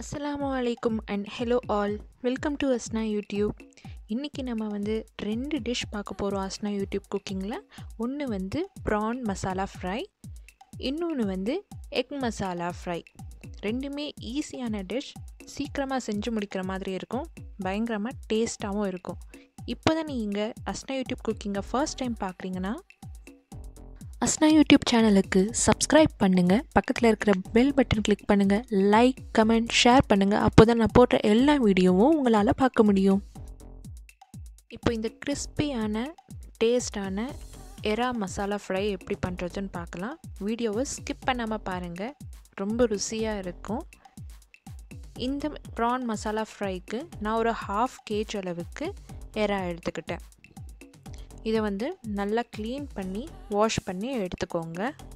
Assalamu alaikum and hello all. Welcome to Asna Utube. இன்றைக்கி நம்ம ரெண்டு டிஷ் பார்க்க போகிறோம் Asna யூடியூப் குக்கிங்கில். ஒன்று ப்ரான் மசாலா ஃப்ரை, இன்னொன்று எக் மசாலா ஃப்ரை. ரெண்டுமே ஈஸியான டிஷ், சீக்கிரமாக செஞ்சு முடிக்கிற மாதிரி இருக்கும், பயங்கரமாக டேஸ்ட்டாகவும் இருக்கும். இப்போ தான் நீங்கள் Asna யூடியூப் குக்கிங்கை ஃபர்ஸ்ட் டைம் பார்க்குறீங்கன்னா அஸ்னா யூடியூப் சேனலுக்கு சப்ஸ்கிரைப் பண்ணுங்கள், பக்கத்தில் இருக்கிற பெல் பட்டன் கிளிக் பண்ணுங்கள், லைக் கமெண்ட் ஷேர் பண்ணுங்கள். அப்போ தான் நான் போடுற எல்லா வீடியோவும் உங்களால் பார்க்க முடியும். இப்போ இந்த கிறிஸ்பியான டேஸ்டான எறா மசாலா ஃப்ரை எப்படி பண்ணுறதுன்னு பார்க்கலாம். வீடியோவை ஸ்கிப் பண்ணாமல் பாருங்கள், ரொம்ப ருசியாக இருக்கும். இந்த ப்ரான் மசாலா ஃப்ரைக்கு நான் ஒரு 1/2 kg அளவுக்கு எறா எடுத்துக்கிட்டேன். இதை நல்லா க்ளீன் பண்ணி வாஷ் பண்ணி எடுத்துக்கோங்க.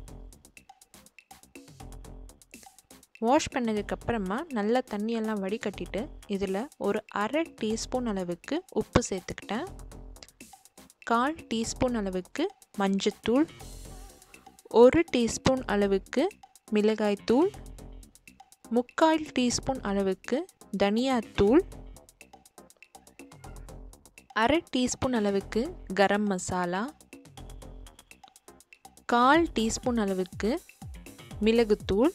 வாஷ் பண்ணதுக்கப்புறமா நல்லா தண்ணியெல்லாம் வடிகட்டிட்டு இதில் ஒரு 1/2 டீஸ்பூன் அளவுக்கு உப்பு சேர்த்துக்கிட்டேன், 1/4 டீஸ்பூன் அளவுக்கு மஞ்சத்தூள், 1 டீஸ்பூன் அளவுக்கு மிளகாய்த்தூள், 3/4 டீஸ்பூன் அளவுக்கு தனியாத்தூள், 1/2 டீஸ்பூன் அளவுக்கு கரம் மசாலா, 1/4 டீஸ்பூன் அளவுக்கு மிளகுத்தூள்,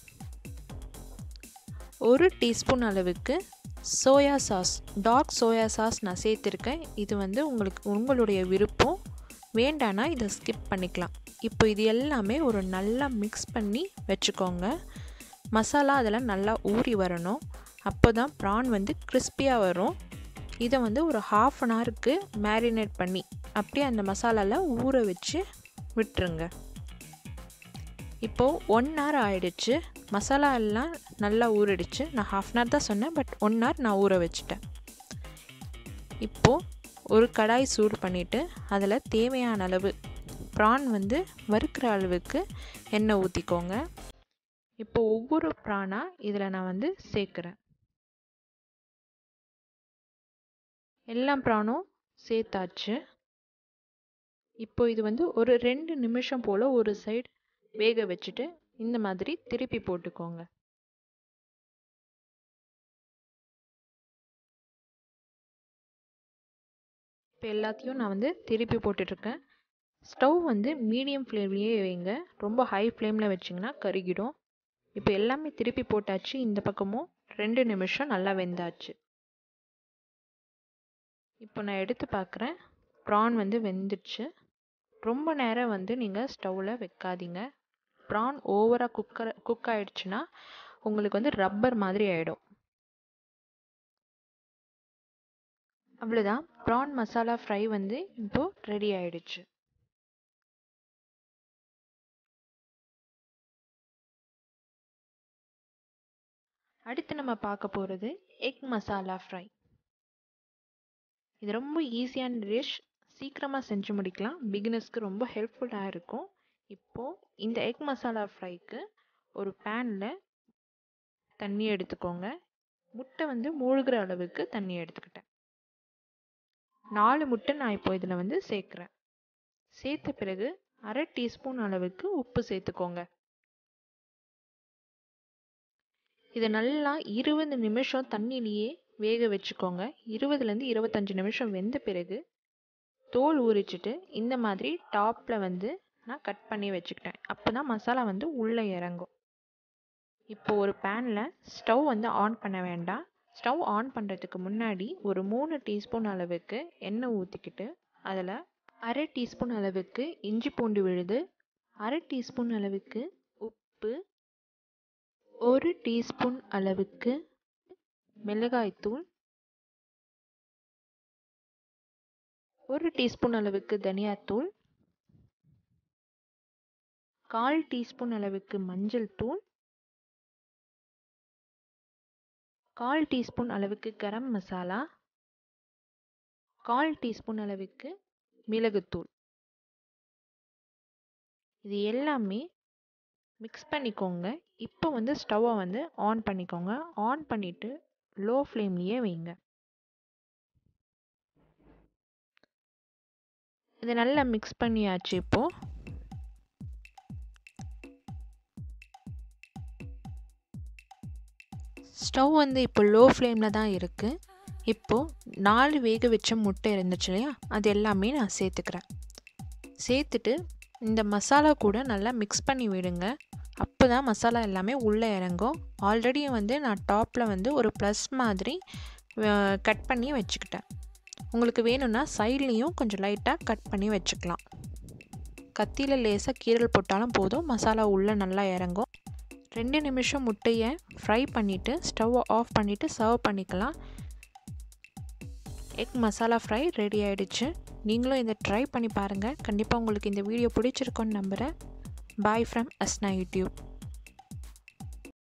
1 டீஸ்பூன் அளவுக்கு soya sauce, dark soya sauce நான் சேர்த்துருக்கேன். இது உங்களுடைய விருப்பம், வேண்டானா இதை ஸ்கிப் பண்ணிக்கலாம். இப்போ இது எல்லாமே ஒரு நல்லா மிக்ஸ் பண்ணி வச்சுக்கோங்க. மசாலா அதெல்லாம் நல்லா ஊறி வரணும், அப்போ தான் ப்ரான் கிறிஸ்பியாக வரும். இதை ஒரு 1/2 an hourக்கு மேரினேட் பண்ணி அப்படியே அந்த மசாலாவில் ஊற வச்சு விட்டுருங்க. இப்போது 1 hour ஆகிடுச்சு, மசாலா எல்லாம் நல்லா ஊறிடுச்சு. நான் 1/2 an hour தான் சொன்னேன், பட் 1 hour நான் ஊற வச்சுட்டேன். இப்போது ஒரு கடாய் சூடு பண்ணிவிட்டு அதில் தேவையான அளவு ப்ரான் வறுக்கிற அளவுக்கு எண்ணெய் ஊற்றிக்கோங்க. இப்போ ஒவ்வொரு ப்ரானாக இதில் நான் சேர்க்குறேன். எல்லா ப்ரானும் சேர்த்தாச்சு. இப்போ இது ஒரு 2 நிமிஷம் போல் ஒரு சைடு வேக வச்சுட்டு இந்த மாதிரி திருப்பி போட்டுக்கோங்க. இப்போ எல்லாத்தையும் நான் திருப்பி போட்டுட்ருக்கேன். ஸ்டவ் மீடியம் ஃப்ளேம்லேயே வைங்க, ரொம்ப ஹை ஃப்ளேமில் வச்சிங்கன்னா கருகிடும். இப்போ எல்லாமே திருப்பி போட்டாச்சு. இந்த பக்கமும் 2 நிமிஷம் நல்லா வெந்தாச்சு. இப்போ நான் எடுத்து பார்க்குறேன், ப்ரான் வெந்துடுச்சு. ரொம்ப நேரம் நீங்கள் ஸ்டவ்வில் வைக்காதீங்க. ப்ரான் ஓவராக குக் ஆகிடுச்சுன்னா உங்களுக்கு ரப்பர் மாதிரி ஆகிடும். அவ்வளோதான், ப்ரான் மசாலா ஃப்ரை இப்போது ரெடி ஆகிடுச்சு. அடுத்து நம்ம பார்க்க போகிறது எக் மசாலா ஃப்ரை. இது ரொம்ப ஈஸியான டிஷ், சீக்கிரமாக செஞ்சு முடிக்கலாம், பிகினர்ஸ்க்கு ரொம்ப ஹெல்ப்ஃபுல்லாக இருக்கும். இப்போது இந்த எக் மசாலா ஃப்ரைக்கு ஒரு பேனில் தண்ணி எடுத்துக்கோங்க. முட்டை மூழ்கிற அளவுக்கு தண்ணி எடுத்துக்கிட்டேன். 4 முட்டை நான் இப்போ இதில் சேர்க்குறேன். சேர்த்த பிறகு 1/2 டீஸ்பூன் அளவுக்கு உப்பு சேர்த்துக்கோங்க. இதை நல்லா 20 நிமிஷம் தண்ணியிலேயே வேக வச்சுக்கோங்க. 20லேருந்து 25 நிமிஷம் வெந்த பிறகு தோல் உரிச்சிட்டு இந்த மாதிரி டாப்பில் நான் கட் பண்ணி வச்சுக்கிட்டேன். அப்போ தான் மசாலா உள்ளே இறங்கும். இப்போ ஒரு பேனில் ஸ்டவ் ஆன் பண்ண வேண்டாம். ஸ்டவ் ஆன் பண்ணுறதுக்கு முன்னாடி ஒரு 3 டீஸ்பூன் அளவுக்கு எண்ணெய் ஊற்றிக்கிட்டு அதில் 1/2 டீஸ்பூன் அளவுக்கு இஞ்சி பூண்டு விழுது, 1/2 டீஸ்பூன் அளவுக்கு உப்பு, 1 டீஸ்பூன் அளவுக்கு மிளகாய்த்தூள், 1 டீஸ்பூன் அளவுக்கு தனியாத்தூள், 1/4 டீஸ்பூன் அளவுக்கு மஞ்சள் தூள், 1/4 டீஸ்பூன் அளவுக்கு கரம் மசாலா, 1/4 டீஸ்பூன் அளவுக்கு மிளகுத்தூள். இது எல்லாமே மிக்ஸ் பண்ணிக்கோங்க. இப்போ ஸ்டவ்வை ஆன் பண்ணிக்கோங்க. ஆன் பண்ணிவிட்டு லோ ஃப்ளேம்லேயே வைங்க. இதை நல்லா மிக்ஸ் பண்ணியாச்சு. இப்போது ஸ்டவ் வந்து இப்போ லோ ஃப்ளேமில் தான் இருக்குது. இப்போது 4 வேக வச்ச முட்டை இருந்துச்சு இல்லையா, அது எல்லாமே நான் சேர்த்துக்கிறேன். சேர்த்துட்டு இந்த மசாலா கூட நல்லா மிக்ஸ் பண்ணி விடுங்க. அப்போ தான் மசாலா எல்லாமே உள்ளே இறங்கும். ஆல்ரெடி வந்து நான் டாப்பில் வந்து ஒரு ப்ளஸ் மாதிரி கட் பண்ணி வச்சுக்கிட்டேன். உங்களுக்கு வேணும்னா சைட்லேயும் கொஞ்சம் லைட்டாக கட் பண்ணி வச்சுக்கலாம். கத்தியில் லேசாக கீரல் போட்டாலும் போதும், மசாலா உள்ளே நல்லா இறங்கும். 2 நிமிஷம் முட்டையை ஃப்ரை பண்ணிவிட்டு ஸ்டவ்வை ஆஃப் பண்ணிவிட்டு சர்வ் பண்ணிக்கலாம். எக் மசாலா ஃப்ரை ரெடி ஆகிடுச்சு. நீங்களும் இதை ட்ரை பண்ணி பாருங்கள். கண்டிப்பாக உங்களுக்கு இந்த வீடியோ பிடிச்சிருக்குன்னு நம்புகிறேன். Bye from Asna YouTube.